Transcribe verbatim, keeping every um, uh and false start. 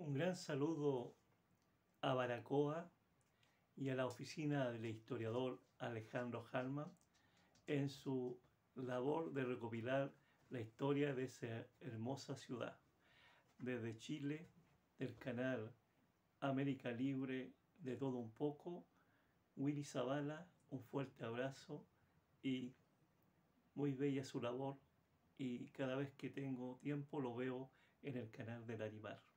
Un gran saludo a Baracoa y a la oficina del historiador Alejandro Hallman en su labor de recopilar la historia de esa hermosa ciudad. Desde Chile, del canal América Libre, de todo un poco, Willy Zavala, un fuerte abrazo y muy bella su labor, y cada vez que tengo tiempo lo veo en el canal del Larimar.